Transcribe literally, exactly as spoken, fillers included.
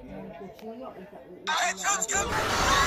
Con cuchillo y, ta- y- y- y la, Headshot's la coming!